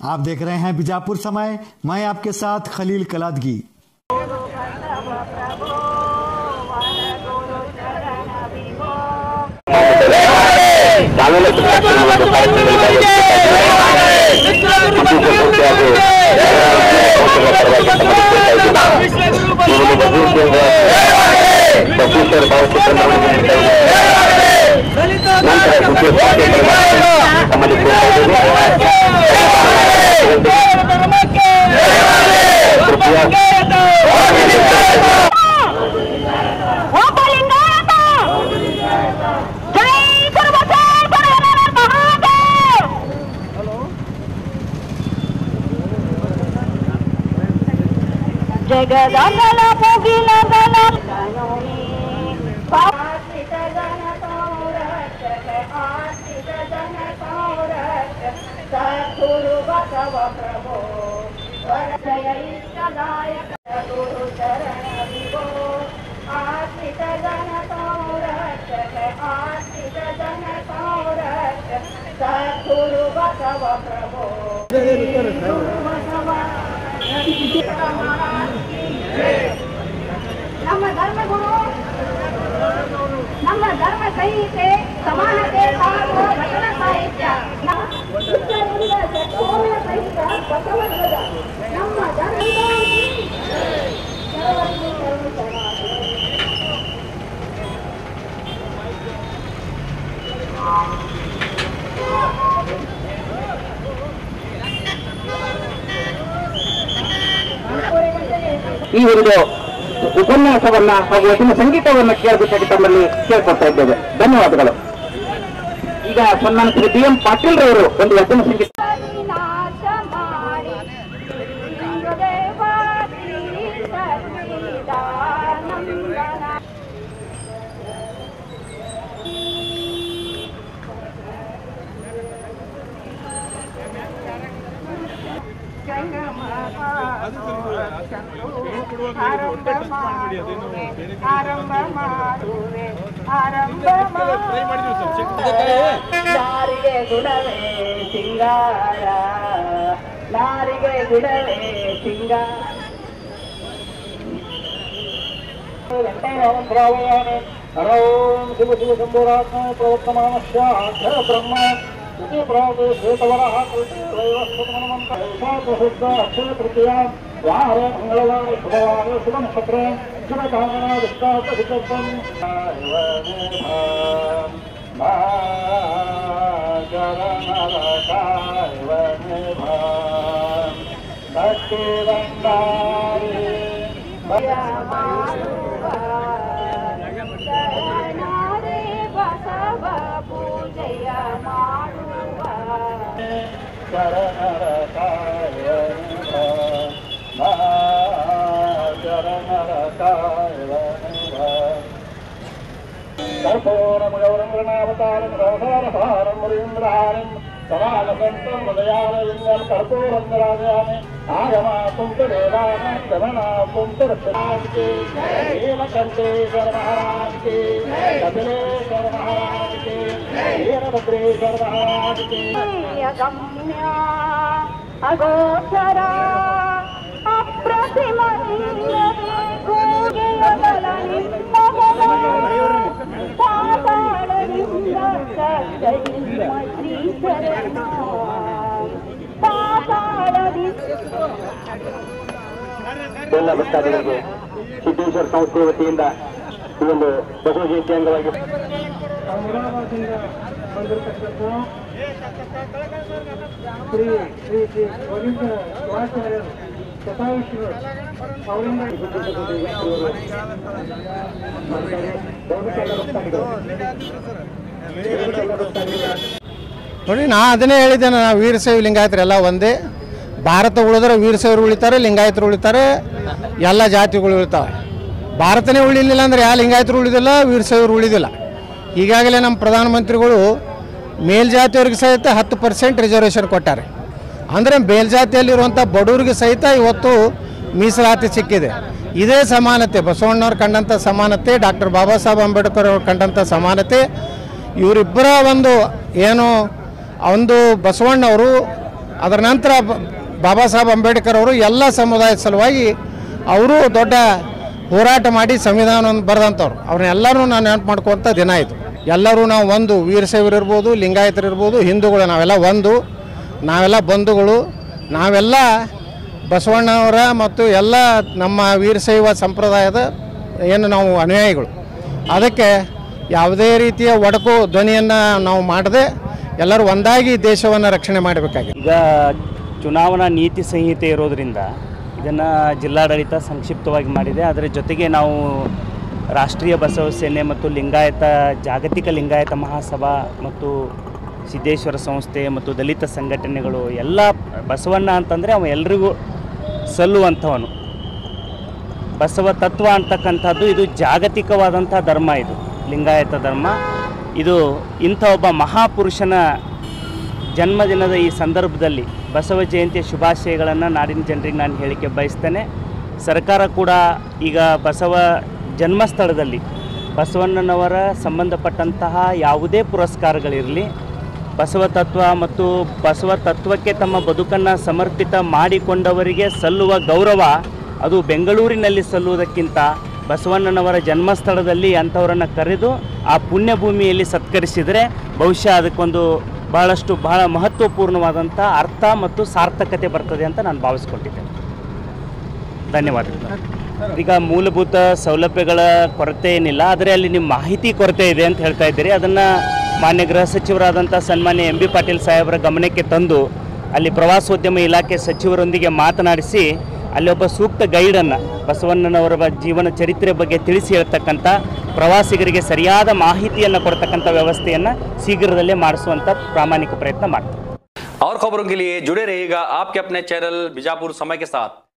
आप देख रहे हैं बीजापुर समय, मैं आपके साथ खलील कलादगी। जगदंगल मुगिल दल सद्गुरु बसव प्रभो वरदय इष्टदायक गुरु चरण विभो आश्रित जन संरक्षक आश्रित जन संरक्षक सद्गुरु बसव प्रभो ನಮ್ಮ ಧರ್ಮಗುರು ನಮ್ಮ ಧರ್ಮ ಸಂಹಿತೆ ಸಮಾನತೆ ಹಾಗೂ ವಚನ ಸಾಹಿತ್ಯ ಸಹಿತ ಬಸವಧ್ವಜ ನಮ್ಮ ಧರ್ಮ ಈ ಒಂದು ಉಪನ್ಯಾಸವನ್ನ ಹಾಗೂ ವಚನ ಸಂಗೀತವನ್ನ ಕೇಳಬೇಕಾಗಿ ತಮ್ಮಲ್ಲಿ ಕೇಳ್ಕೊಳ್ತಾ ಇದ್ದೇವೆ. ಧನ್ಯವಾದಗಳು. ಈಗ ಸನ್ಮಾನ ಶ್ರೀ ಬಿ ಎಂ ಪಾಟೀಲ್ ರವರು ಒಂದು ವಚನ ಸಂಗೀತ ನಾರಿಗೆ ಗುಣವೇ ಸಿಂಗಾರ ನಾರಿಗೆ ಗುಣವೇ ಸಿಂಗಾರ ಶಿವ ಶಿವ ಶಂಭುರಾತ್ಮ ಪ್ರವರ್ತಮಾನಶ್ಯ ಬ್ರಹ್ಮ ಶ್ವೇತವರಃ ಶುದ್ಧ ಅಕ್ಷಯ ತೃತೀಯ ವಾರ ಮಂಗಳವಾರ ಶುಭವಾರ ಶುಭ ನಕ್ಷತ್ರ ಶುಭ ಕಾಮನಾ ವಿಷ್ಟಾರ್ಥಂ ಬಸವ ಪೂಜೆಯ ಮಾಡುವ ಶರಣರ ಶರಣರ ಕರ್ಪೂರಮಗೌರಂಗನಾವತಾರಂ ರೋಧಾರಸಾರಂ ಮುರೀಂದ್ರಹಾರಂ ಸಮಾನಸಂತಂ ಹೃದಯಾಲಯಂ ಕರ್ಪೂರಂಗರಾಜಾಮಿ ಆಗಮಾತುಂ ಚ ದೇವಾನಾಂ ಗಮನಾತುಂ ಚ ರಕ್ಷಣಾಂತೆ ನೀಲಕಂಠೇಶ್ವರ ಮಹಾರಾಜ್ ಕಿ ಕಪಿಲೇಶ್ವರ ಮಹಾರಾಜ್ ಕಿ ವೀರಭದ್ರೇಶ್ವರ ಮಹಾರಾಜ್ ಕಿ ಗಮ್ಯ ಅಗೋಚರ ಅಪ್ರತಿಮ ಎಲ್ಲ ಭಕ್ತಾದಿಗಳಿಗೆ ಸಿದ್ದೇಶ್ವರ ಸಂಸ್ಥೆ ವತಿಯಿಂದ ಈ ಒಂದು ಬಸವ ಜಯಂತಿ ಅಂಗವಾಗಿ ನೋಡಿ, ನಾ ಅದನ್ನೇ ಹೇಳಿದ್ದೇನೆ. ನಾವು ವೀರಶೈವ ಲಿಂಗಾಯತರೆಲ್ಲ ಒಂದೇ. ಭಾರತ ಉಳಿದ್ರೆ ವೀರಶೈವರು ಉಳಿತಾರೆ, ಲಿಂಗಾಯತರು ಉಳಿತಾರೆ, ಎಲ್ಲ ಜಾತಿಗಳು ಉಳಿತಾವೆ. ಭಾರತನೇ ಉಳಿಲಿಲ್ಲ ಅಂದರೆ ಯಾವ ಲಿಂಗಾಯತರು ಉಳಿದಿಲ್ಲ, ವೀರಶೈವರು ಉಳಿದಿಲ್ಲ. ಈಗಾಗಲೇ ನಮ್ಮ ಪ್ರಧಾನಮಂತ್ರಿಗಳು ಮೇಲ್ಜಾತಿಯವ್ರಿಗೆ ಸಹಿತ 10% ರಿಸರ್ವೇಷನ್ ಕೊಟ್ಟಾರೆ. ಅಂದರೆ ಮೇಲ್ಜಾತಿಯಲ್ಲಿರುವಂಥ ಬಡವರಿಗೆ ಸಹಿತ ಇವತ್ತು ಮೀಸಲಾತಿ ಸಿಕ್ಕಿದೆ. ಇದೇ ಸಮಾನತೆ ಬಸವಣ್ಣವ್ರು ಕಂಡಂಥ ಸಮಾನತೆ, ಡಾಕ್ಟರ್ ಬಾಬಾ ಸಾಹೇಬ್ ಅಂಬೇಡ್ಕರ್ ಅವರು ಕಂಡಂಥ ಸಮಾನತೆ, ಇವರಿಬ್ಬರ ಒಂದು ಏನು ಒಂದು ಬಸವಣ್ಣವರು ಅದರ ನಂತರ ಬಾಬಾ ಸಾಹೇಬ್ ಅಂಬೇಡ್ಕರ್ ಅವರು ಎಲ್ಲ ಸಮುದಾಯದ ಸಲುವಾಗಿ ಅವರು ದೊಡ್ಡ ಹೋರಾಟ ಮಾಡಿ ಸಂವಿಧಾನವನ್ನು ಬರೆದಂಥವ್ರು. ಅವ್ರನ್ನೆಲ್ಲರೂ ನಾನು ನೆನಪು ಮಾಡ್ಕೊತ ದಿನ ಆಯಿತು. ಎಲ್ಲರೂ ನಾವು ಒಂದು, ವೀರಶೈವರು ಇರ್ಬೋದು, ಲಿಂಗಾಯತರು ಇರ್ಬೋದು, ಹಿಂದೂಗಳು, ನಾವೆಲ್ಲ ಒಂದು, ನಾವೆಲ್ಲ ಬಂಧುಗಳು, ನಾವೆಲ್ಲ ಬಸವಣ್ಣವರ ಮತ್ತು ಎಲ್ಲ ನಮ್ಮ ವೀರಶೈವ ಸಂಪ್ರದಾಯದ ಏನು ನಾವು ಅನುಯಾಯಿಗಳು. ಅದಕ್ಕೆ ಯಾವುದೇ ರೀತಿಯ ಒಡಕು ಧ್ವನಿಯನ್ನು ನಾವು ಮಾಡದೆ ಎಲ್ಲರೂ ಒಂದಾಗಿ ದೇಶವನ್ನು ರಕ್ಷಣೆ ಮಾಡಬೇಕಾಗಿದೆ. ಈಗ ಚುನಾವಣಾ ನೀತಿ ಸಂಹಿತೆ ಇರೋದರಿಂದ ಇದನ್ನು ಜಿಲ್ಲಾಡಳಿತ ಸಂಕ್ಷಿಪ್ತವಾಗಿ ಮಾಡಿದೆ. ಅದರ ಜೊತೆಗೆ ನಾವು ರಾಷ್ಟ್ರೀಯ ಬಸವ ಸೇನೆ ಮತ್ತು ಜಾಗತಿಕ ಲಿಂಗಾಯತ ಮಹಾಸಭಾ ಮತ್ತು ಸಿದ್ದೇಶ್ವರ ಸಂಸ್ಥೆ ಮತ್ತು ದಲಿತ ಸಂಘಟನೆಗಳು ಎಲ್ಲ ಬಸವಣ್ಣ ಅಂತಂದರೆ ಅವ ಎಲ್ರಿಗೂ ಸಲ್ಲುವಂಥವನು. ಬಸವ ತತ್ವ ಅಂತಕ್ಕಂಥದ್ದು ಇದು ಜಾಗತಿಕವಾದಂಥ ಧರ್ಮ. ಇದು ಲಿಂಗಾಯತ ಧರ್ಮ. ಇದು ಇಂಥ ಒಬ್ಬ ಮಹಾಪುರುಷನ ಜನ್ಮದಿನದ ಈ ಸಂದರ್ಭದಲ್ಲಿ ಬಸವ ಜಯಂತಿಯ ಶುಭಾಶಯಗಳನ್ನು ನಾಡಿನ ಜನರಿಗೆ ನಾನು ಹೇಳಿಕೆ ಬಯಸ್ತೇನೆ. ಸರ್ಕಾರ ಕೂಡ ಈಗ ಬಸವ ಜನ್ಮಸ್ಥಳದಲ್ಲಿ ಬಸವಣ್ಣನವರ ಸಂಬಂಧಪಟ್ಟಂತಹ ಯಾವುದೇ ಪುರಸ್ಕಾರಗಳಿರಲಿ, ಬಸವ ತತ್ವ ಮತ್ತು ಬಸವ ತತ್ವಕ್ಕೆ ತಮ್ಮ ಬದುಕನ್ನು ಸಮರ್ಪಿತ ಮಾಡಿಕೊಂಡವರಿಗೆ ಸಲ್ಲುವ ಗೌರವ ಅದು ಬೆಂಗಳೂರಿನಲ್ಲಿ ಸಲ್ಲುವುದಕ್ಕಿಂತ ಬಸವಣ್ಣನವರ ಜನ್ಮಸ್ಥಳದಲ್ಲಿ ಅಂಥವರನ್ನು ಕರೆದು ಆ ಪುಣ್ಯಭೂಮಿಯಲ್ಲಿ ಸತ್ಕರಿಸಿದರೆ ಬಹುಶಃ ಅದಕ್ಕೊಂದು ಬಹಳ ಮಹತ್ವಪೂರ್ಣವಾದಂಥ ಅರ್ಥ ಮತ್ತು ಸಾರ್ಥಕತೆ ಬರ್ತದೆ ಅಂತ ನಾನು ಭಾವಿಸ್ಕೊಂಡಿದ್ದೇನೆ. ಧನ್ಯವಾದಗಳು. ಈಗ ಮೂಲಭೂತ ಸೌಲಭ್ಯಗಳ ಕೊರತೆ ಏನಿಲ್ಲ, ಆದರೆ ಅಲ್ಲಿ ನಿಮ್ಮ ಮಾಹಿತಿ ಕೊರತೆ ಇದೆ ಅಂತ ಹೇಳ್ತಾ ಇದ್ದೀರಿ. ಅದನ್ನು ಮಾನ್ಯ ಗೃಹ ಸಚಿವರಾದಂಥ ಸನ್ಮಾನ್ಯ MB ಪಾಟೀಲ್ ಸಾಹೇಬರ ಗಮನಕ್ಕೆ ತಂದು ಅಲ್ಲಿ ಪ್ರವಾಸೋದ್ಯಮ ಇಲಾಖೆ ಸಚಿವರೊಂದಿಗೆ ಮಾತನಾಡಿಸಿ ಅಲ್ಲಿ ಒಬ್ಬ ಸೂಕ್ತ ಗೈಡನ್ನು ಬಸವಣ್ಣನವರ ಜೀವನ ಚರಿತ್ರೆ ಬಗ್ಗೆ ತಿಳಿಸಿ ಹೇಳ್ತಕ್ಕಂಥ, ಪ್ರವಾಸಿಗರಿಗೆ ಸರಿಯಾದ ಮಾಹಿತಿಯನ್ನು ಕೊಡ್ತಕ್ಕಂಥ ವ್ಯವಸ್ಥೆಯನ್ನು ಶೀಘ್ರದಲ್ಲೇ ಮಾಡಿಸುವಂಥ ಪ್ರಾಮಾಣಿಕ ಪ್ರಯತ್ನ ಮಾಡ್ತಾರೆ. और खबरों के लिए जुड़े रहिएगा आपके अपने चैनल बीजापुर समय के साथ।